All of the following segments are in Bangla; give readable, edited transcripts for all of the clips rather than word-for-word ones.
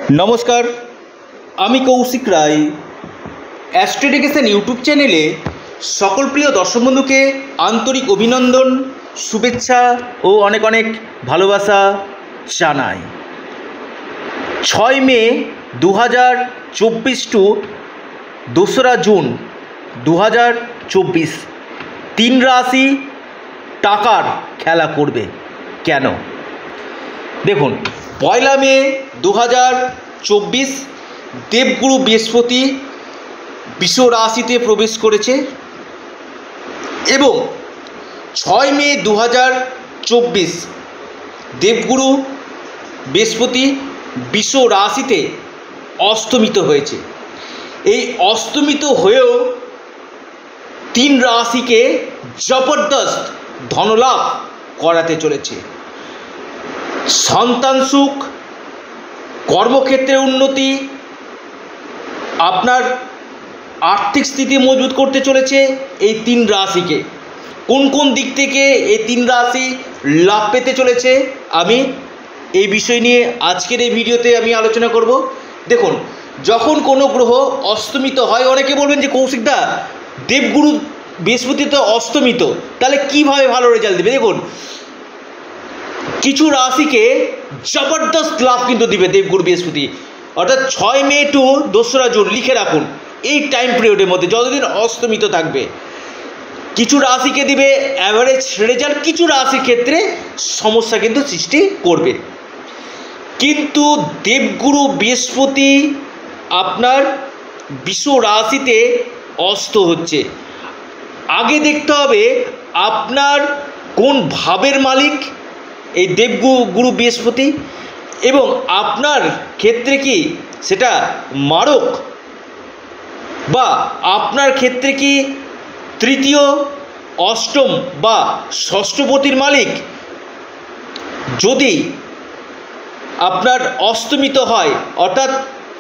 নমস্কার, আমি কৌশিক রায়। অ্যাস্ট্রোডিকেশন ইউটিউব চ্যানেলে সকল প্রিয় দর্শক বন্ধুকে আন্তরিক অভিনন্দন, শুভেচ্ছা ও অনেক অনেক ভালোবাসা জানাই। 6 মে 2024 টু 2রা জুন 2024 তিন রাশি টাকার খেলা করবে কেন? দেখুন, 1 মে 2024 দেবগুরু বৃহস্পতি বৃষ রাশিতে প্রবেশ করেছে এবং 6 মে 2024 দেবগুরু বৃহস্পতি বৃষ রাশিতে অস্তমিত হয়েছে। এই অস্তমিত হয়েও তিন রাশিকে জবরদস্ত ধনলাভ করাতে চলেছে। সন্তান সুখ, কর্মক্ষেত্রে উন্নতি, আপনার আর্থিক স্থিতি মজবুত করতে চলেছে এই তিন রাশিকে। কোন কোন দিক থেকে এই তিন রাশি লাভ পেতে চলেছে আমি এই বিষয় নিয়ে আজকের এই ভিডিওতে আমি আলোচনা করব। দেখুন, যখন কোনো গ্রহ অস্তমিত হয়, অনেকে বলবেন যে কৌশিকদা দেবগুরু বৃহস্পতি তো অস্তমিত, তাহলে কিভাবে ভালো রেজাল্ট দেবে? দেখুন, কিছু রাশিকে জবরদস্ত লাভ কিন্তু দিবে দেবগুরু বৃহস্পতি, অর্থাৎ 6 মে টু 2রা জুন লিখে রাখুন। এই টাইম পিরিয়ডের মধ্যে যতদিন অস্তমিত থাকবে কিছু রাশিকে দিবে অ্যাভারেজ রেজাল্ট, কিছু রাশির ক্ষেত্রে সমস্যা কিন্তু সৃষ্টি করবে। কিন্তু দেবগুরু বৃহস্পতি আপনার বৃষ রাশিতে অস্ত হচ্ছে। আগে দেখতে হবে আপনার কোন ভাবের মালিক এই দেবগুরু বৃহস্পতি, এবং আপনার ক্ষেত্রে কি সেটা মারক, বা আপনার ক্ষেত্রে কি তৃতীয়, অষ্টম বা ষষ্ঠপতির মালিক। যদি আপনার অস্তমিত হয়, অর্থাৎ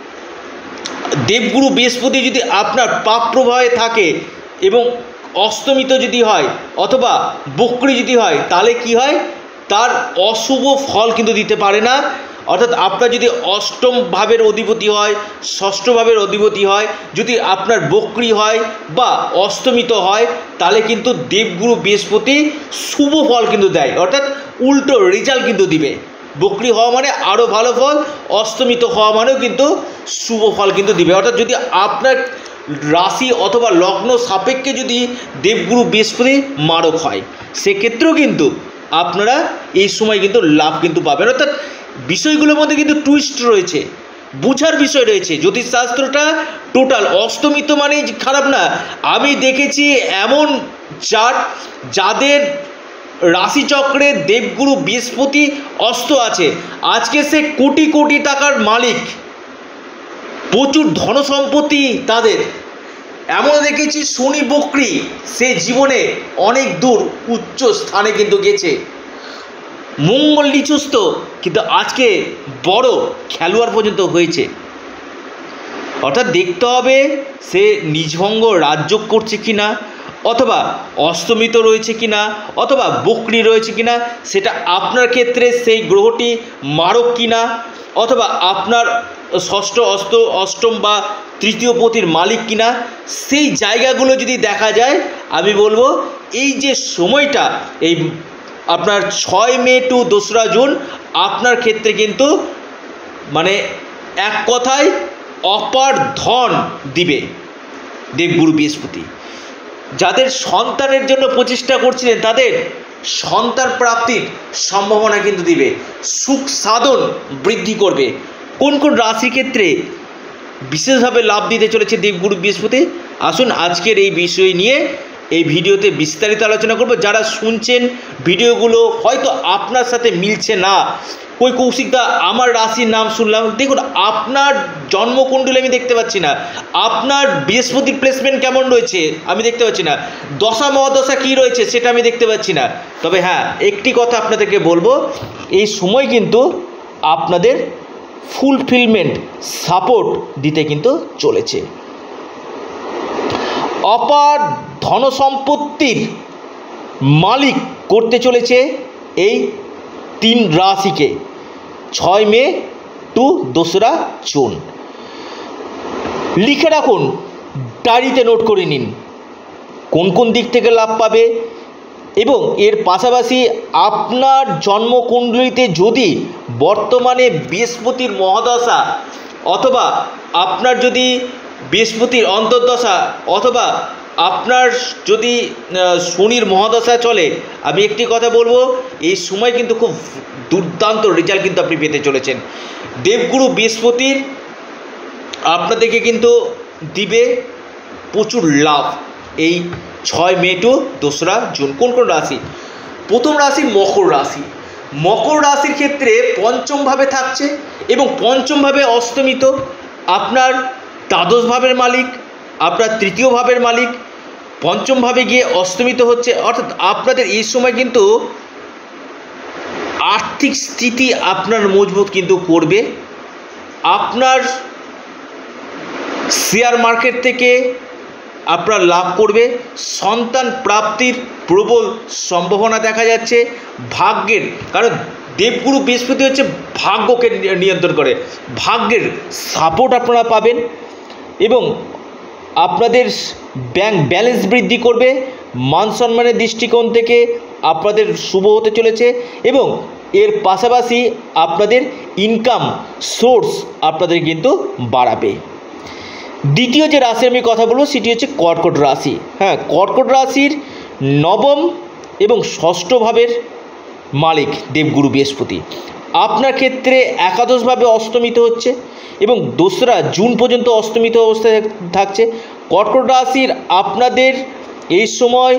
দেবগুরু বৃহস্পতি যদি আপনার পাপ প্রভাবে থাকে এবং অস্তমিত যদি হয় অথবা বক্রী যদি হয়, তাহলে কি হয়, তার অশুভ ফল কিন্তু দিতে পারে না। অর্থাৎ আপনার যদি অষ্টম ভাবের অধিপতি হয়, ষষ্ঠ ভাবের অধিপতি হয়, যদি আপনার বক্রী হয় বা অস্তমিত হয়, তাহলে কিন্তু দেবগুরু বৃহস্পতি শুভ ফল কিন্তু দেয়, অর্থাৎ উল্টো রেজাল্ট কিন্তু দিবে। বক্রী হওয়া মানে আরও ভালো ফল, অস্তমিত হওয়া মানেও কিন্তু শুভ ফল কিন্তু দিবে। অর্থাৎ যদি আপনার রাশি অথবা লগ্ন সাপেক্ষে যদি দেবগুরু বৃহস্পতি মারক হয়, সেক্ষেত্রেও কিন্তু আপনারা এই সময় কিন্তু লাভ কিন্তু পাবেন। অর্থাৎ বিষয়গুলোর মধ্যে কিন্তু টুইস্ট রয়েছে, বুঝার বিষয় রয়েছে। জ্যোতিষশাস্ত্রটা টোটাল অস্তমিত মানেই খারাপ না। আমি দেখেছি এমন চার্ট যাদের রাশিচক্রে দেবগুরু বৃহস্পতি অস্ত আছে, আজকে সে কোটি কোটি টাকার মালিক, প্রচুর ধনসম্পত্তি তাদের। এমন দেখেছি শনি বক্রী, সে জীবনে অনেক দূর উচ্চ স্থানে কিন্তু গেছে। মঙ্গল নিচস্থ, কিন্তু আজকে বড় খেলোয়াড় পর্যন্ত হয়েছে। অর্থাৎ দেখতে হবে সে নিজভঙ্গ রাজযোগ করছে কিনা, অথবা অস্তমিত রয়েছে কিনা, অথবা বক্রী রয়েছে কিনা, সেটা আপনার ক্ষেত্রে সেই গ্রহটি মারক কিনা, অথবা আপনার ষষ্ঠ অষ্টম বা তৃতীয় পতির মালিক কিনা, সেই জায়গাগুলো যদি দেখা যায়, আমি বলবো এই যে সময়টা, এই আপনার 6 মে টু 2রা জুন আপনার ক্ষেত্রে কিন্তু মানে এক কথায় অপার ধন দিবে দেবগুরু বৃহস্পতি। যাদের সন্তানের জন্য প্রচেষ্টা করছিলেন, তাদের সন্তান প্রাপ্তির সম্ভাবনা কিন্তু দিবে, সুখ সাধন বৃদ্ধি করবে। কোন কোন রাশির ক্ষেত্রে বিশেষভাবে লাভ দিতে চলেছে দেবগুরু বৃহস্পতি, আসুন আজকের এই বিষয় নিয়ে এই ভিডিওতে বিস্তারিত আলোচনা করব। যারা শুনছেন ভিডিওগুলো হয়তো আপনার সাথে মিলছে না, কই কৌশিকদা আমার রাশির নাম শুনলাম, দেখুন আপনার জন্মকুণ্ডলী আমি দেখতে পাচ্ছি না, আপনার বৃহস্পতির প্লেসমেন্ট কেমন রয়েছে আমি দেখতে পাচ্ছি না, দশা মহাদশা কী রয়েছে সেটা আমি দেখতে পাচ্ছি না। তবে হ্যাঁ, একটি কথা আপনাদেরকে বলবো, এই সময় কিন্তু আপনাদের ফুলফিলমেন্ট সাপোর্ট দিতে কিন্তু চলেছে। অপার ধনসম্পত্তির মালিক করতে চলেছে এই তিন রাশিকে 6 মে টু 2রা জুন। লিখে রাখুন, ডায়েরিতে নোট করে নিন কোন কোন দিক থেকে লাভ পাবে। এবং এর পাশাপাশি আপনার জন্মকুণ্ডলিতে যদি বর্তমানে বৃহস্পতির মহাদশা অথবা আপনার যদি বৃহস্পতির অন্তর্দশা অথবা আপনার যদি শনির মহাদশা চলে, আমি একটি কথা বলবো, এই সময় কিন্তু খুব দুর্দান্ত রেজাল্ট কিন্তু আপনি পেতে চলেছেন। দেবগুরু বৃহস্পতির আপনাদেরকে কিন্তু দিবে প্রচুর লাভ এই 6 মে টু 2রা জুন। কোন কোন রাশি? প্রথম রাশি মকর রাশি। মকর রাশির ক্ষেত্রে পঞ্চমভাবে থাকছে এবং পঞ্চমভাবে অস্তমিত আপনার দ্বাদশ ভাবের মালিক, আপনার তৃতীয় ভাবের মালিক পঞ্চমভাবে গিয়ে অস্তমিত হচ্ছে। অর্থাৎ আপনাদের এই সময় কিন্তু আর্থিক স্থিতি আপনার মজবুত কিন্তু করবে। আপনার শেয়ার মার্কেট থেকে আপনার লাভ করবে। সন্তান প্রাপ্তির প্রবল সম্ভাবনা দেখা যাচ্ছে। ভাগ্যের, কারণ দেবগুরু বৃহস্পতি হচ্ছে ভাগ্যকে নিয়ন্ত্রণ করে, ভাগ্যের সাপোর্ট আপনারা পাবেন এবং আপনাদের ব্যাংক ব্যালেন্স বৃদ্ধি করবে। মান সম্মানের দৃষ্টিকোণ থেকে আপনাদের শুভ হতে চলেছে এবং এর পাশাপাশি আপনাদের ইনকাম সোর্স আপনাদের কিন্তু বাড়াবে। দ্বিতীয় যে রাশি আমি কথা বলবো সেটি হচ্ছে কর্কট রাশি। হ্যাঁ, কর্কট রাশির নবম এবং ষষ্ঠ ভাবের মালিক দেবগুরু বৃহস্পতি আপনার ক্ষেত্রে একাদশভাবে অস্তমিত হচ্ছে এবং 2রা জুন পর্যন্ত অস্তমিত অবস্থায় থাকছে। কর্কট রাশির আপনাদের এই সময়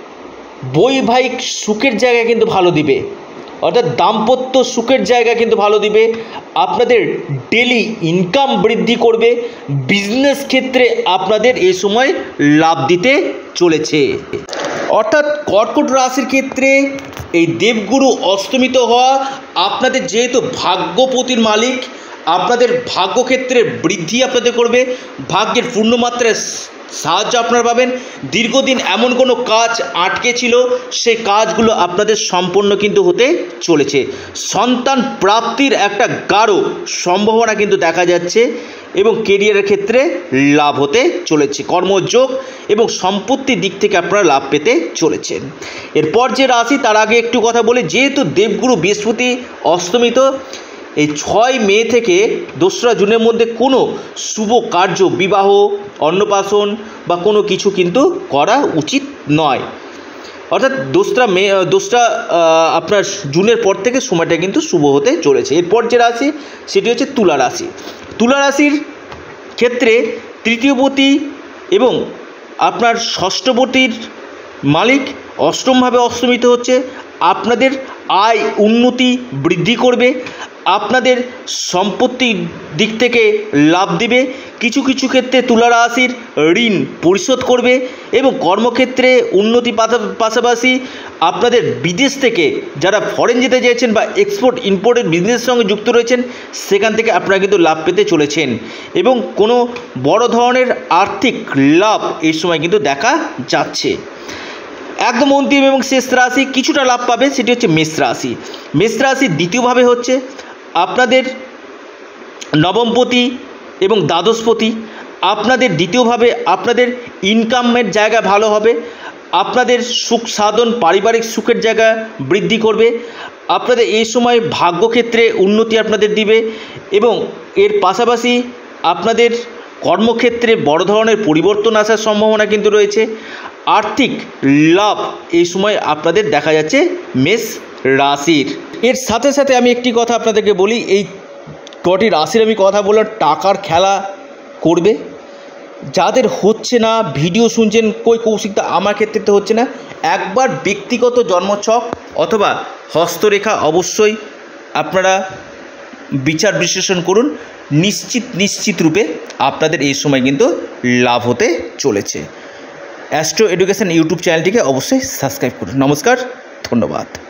বৈবাহিক সুখের জায়গা কিন্তু ভালো দিবে, অর্থাৎ দাম্পত্য সুখের জায়গা কিন্তু ভালো দিবে। আপনাদের ডেলি ইনকাম বৃদ্ধি করবে। বিজনেস ক্ষেত্রে আপনাদের এই সময় লাভ দিতে চলেছে। অর্থাৎ কর্কট রাশির ক্ষেত্রে এই দেবগুরু অস্তমিত হওয়া আপনাদের যেহেতু ভাগ্যপতির মালিক, আপনাদের ভাগ্যক্ষেত্রে বৃদ্ধি আপনাদের করবে। ভাগ্যের পূর্ণমাত্রায় সাহায্য আপনারা পাবেন। দীর্ঘদিন এমন কোনো কাজ আটকে ছিল, সেই কাজগুলো আপনাদের সম্পন্ন কিন্তু হতে চলেছে। সন্তান প্রাপ্তির একটা গাঢ় সম্ভাবনা কিন্তু দেখা যাচ্ছে এবং কেরিয়ারের ক্ষেত্রে লাভ হতে চলেছে। কর্মযোগ এবং সম্পত্তির দিক থেকে আপনারা লাভ পেতে চলেছেন। এরপর যে রাশি, তার আগে একটু কথা বলি, যেহেতু দেবগুরু বৃহস্পতি অস্তমিত, এই 6 মে থেকে 2রা জুনের মধ্যে কোনো শুভ কার্য, বিবাহ, অন্নপ্রাশন বা কোনো কিছু কিন্তু করা উচিত নয়। অর্থাৎ 2রা আপনার জুনের পর থেকে সময়টা কিন্তু শুভ হতে চলেছে। এরপর যে রাশি সেটি হচ্ছে তুলা রাশি। তুলা রাশির ক্ষেত্রে তৃতীয়পতি এবং আপনার ষষ্ঠপতির মালিক অষ্টমভাবে অস্তমিত হচ্ছে। আপনাদের আয় উন্নতি বৃদ্ধি করবে। আপনাদের সম্পত্তির দিক থেকে লাভ দিবে। কিছু কিছু ক্ষেত্রে তুলা রাশির ঋণ পরিশোধ করবে এবং কর্মক্ষেত্রে উন্নতি পাশাপাশি আপনাদের বিদেশ থেকে যারা ফরেন যেতে চাইছেন বা এক্সপোর্ট ইম্পোর্টের বিজনেসের সঙ্গে যুক্ত রয়েছেন, সেখান থেকে আপনারা কিন্তু লাভ পেতে চলেছেন এবং কোনো বড় ধরনের আর্থিক লাভ এই সময় কিন্তু দেখা যাচ্ছে। একদম অন্তিম এবং শেষ রাশি কিছুটা লাভ পাবে, সেটি হচ্ছে মেষ রাশি। মেষ রাশির দ্বিতীয়ভাবে হচ্ছে আপনাদের নবমপতি এবং দ্বাদশপতি। আপনাদের দ্বিতীয়ভাবে আপনাদের ইনকামের জায়গা ভালো হবে। আপনাদের সুখ সাধন, পারিবারিক সুখের জায়গা বৃদ্ধি করবে। আপনাদের এই সময় ভাগ্যক্ষেত্রে উন্নতি আপনাদের দিবে এবং এর পাশাপাশি আপনাদের কর্মক্ষেত্রে বড় ধরনের পরিবর্তন আসার সম্ভাবনা কিন্তু রয়েছে। আর্থিক লাভ এই সময় আপনাদের দেখা যাচ্ছে মেষ রাশির। এর সাথে সাথে আমি একটি কথা আপনাদেরকে বলি, এই কটি রাশির আমি কথা বললাম, টাকার খেলা করবে। যাদের হচ্ছে না, ভিডিও শুনছেন কই কৌশিকদা আমার ক্ষেত্রে তো হচ্ছে না, একবার ব্যক্তিগত জন্মছক অথবা হস্তরেখা অবশ্যই আপনারা বিচার বিশ্লেষণ করুন। নিশ্চিত রূপে আপনাদের এই সময় কিন্তু লাভ হতে চলেছে। অ্যাস্ট্রো এডুকেশন ইউটিউব চ্যানেলটিকে অবশ্যই সাবস্ক্রাইব করুন। নমস্কার, ধন্যবাদ।